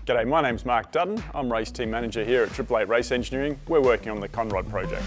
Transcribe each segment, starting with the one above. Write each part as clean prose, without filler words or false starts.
G'day, my name's Mark Dutton. I'm Race Team Manager here at 888 Race Engineering. We're working on the Conrod Project.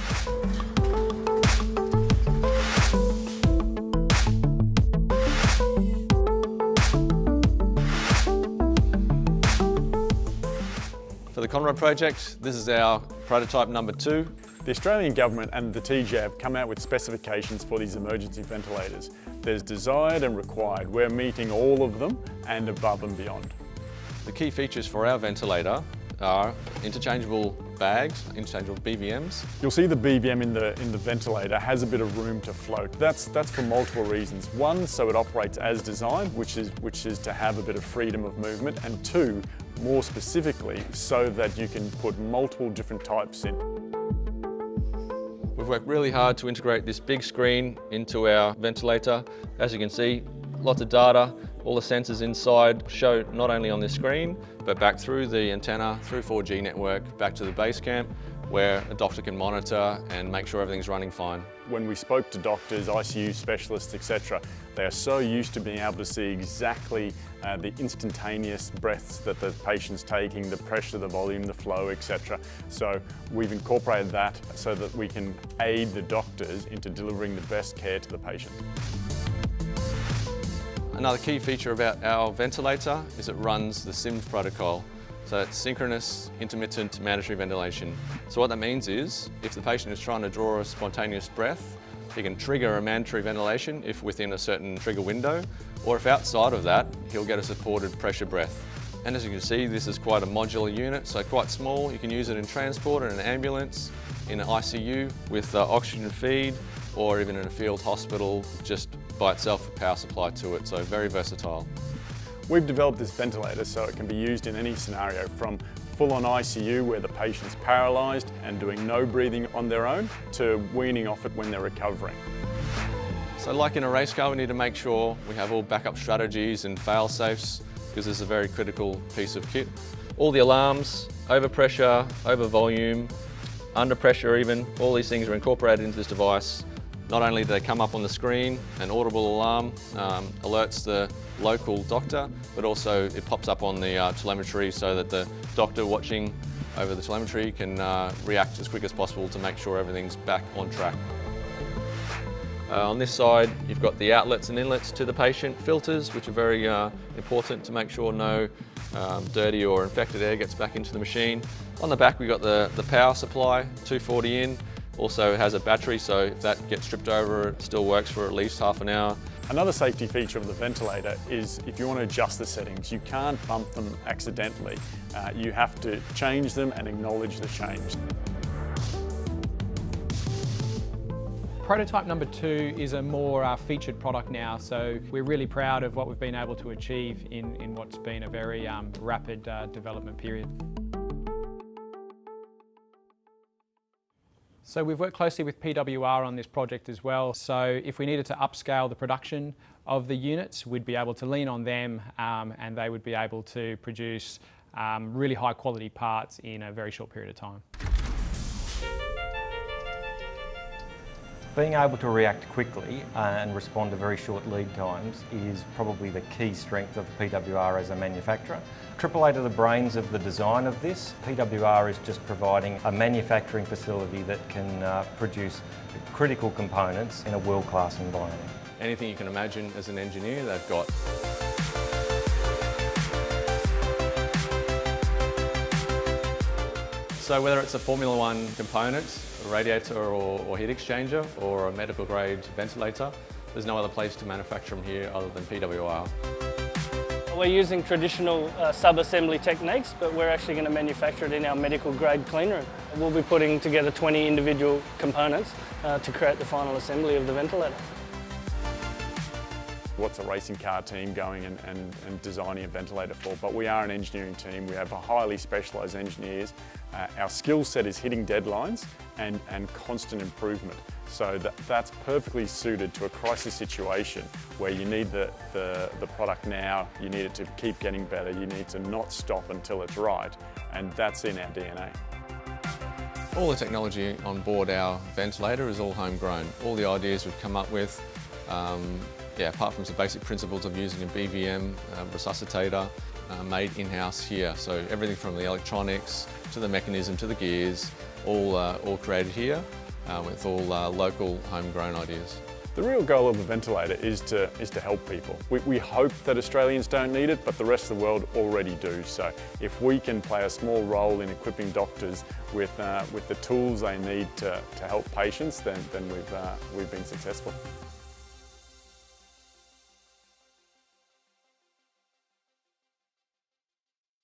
For the Conrod Project, this is our prototype number 2. The Australian Government and the TGA have come out with specifications for these emergency ventilators. There's desired and required. We're meeting all of them and above and beyond. The key features for our ventilator are interchangeable bags, interchangeable BVMs. You'll see the BVM in the ventilator has a bit of room to float. That's for multiple reasons. One, so it operates as designed, which is to have a bit of freedom of movement, and two, more specifically, so that you can put multiple different types in. We've worked really hard to integrate this big screen into our ventilator. As you can see, lots of data. All the sensors inside show not only on this screen, but back through the antenna, through 4G network, back to the base camp, where a doctor can monitor and make sure everything's running fine. When we spoke to doctors, ICU specialists, etc., they are so used to being able to see exactly the instantaneous breaths that the patient's taking, the pressure, the volume, the flow, etc. So we've incorporated that so that we can aid the doctors into delivering the best care to the patient. Another key feature about our ventilator is it runs the SIMS protocol. So it's synchronous, intermittent, mandatory ventilation. So what that means is, if the patient is trying to draw a spontaneous breath, he can trigger a mandatory ventilation if within a certain trigger window, or if outside of that, he'll get a supported pressure breath. And as you can see, this is quite a modular unit, so quite small. You can use it in transport, in an ambulance, in an ICU with oxygen feed, or even in a field hospital, just by itself with power supply to it, so very versatile. We've developed this ventilator so it can be used in any scenario, from full-on ICU where the patient's paralysed and doing no breathing on their own, to weaning off it when they're recovering. So like in a race car, we need to make sure we have all backup strategies and fail-safes, because this is a very critical piece of kit. All the alarms, overpressure, over volume, under pressure even, all these things are incorporated into this device. Not only do they come up on the screen, an audible alarm alerts the local doctor, but also it pops up on the telemetry so that the doctor watching over the telemetry can react as quick as possible to make sure everything's back on track. On this side, you've got the outlets and inlets to the patient, filters, which are very important to make sure no dirty or infected air gets back into the machine. On the back, we've got the power supply, 240 in. Also has a battery, so if that gets stripped over, it still works for at least half an hour. Another safety feature of the ventilator is if you want to adjust the settings, you can't bump them accidentally. You have to change them and acknowledge the change. Prototype number 2 is a more featured product now, so we're really proud of what we've been able to achieve in what's been a very rapid development period. So we've worked closely with PWR on this project as well, so if we needed to upscale the production of the units, we'd be able to lean on them and they would be able to produce really high quality parts in a very short period of time. Being able to react quickly and respond to very short lead times is probably the key strength of PWR as a manufacturer. 888 are the brains of the design of this. PWR is just providing a manufacturing facility that can produce critical components in a world-class environment. Anything you can imagine as an engineer, they've got. So whether it's a Formula One component, a radiator or heat exchanger, or a medical grade ventilator, there's no other place to manufacture them here other than PWR. We're using traditional sub-assembly techniques, but we're actually going to manufacture it in our medical grade clean room. We'll be putting together 20 individual components to create the final assembly of the ventilator. What's a racing car team going and designing a ventilator for? But we are an engineering team. We have highly specialised engineers. Our skill set is hitting deadlines and constant improvement. So that's perfectly suited to a crisis situation where you need the product now, you need it to keep getting better, you need to not stop until it's right, and that's in our DNA. All the technology on board our ventilator is all homegrown. All the ideas we've come up with, apart from some basic principles of using a BVM resuscitator, made in-house here. So everything from the electronics to the mechanism to the gears, all created here with all local homegrown ideas. The real goal of a ventilator is to help people. We hope that Australians don't need it, but the rest of the world already do. So if we can play a small role in equipping doctors with the tools they need to help patients, then we've been successful.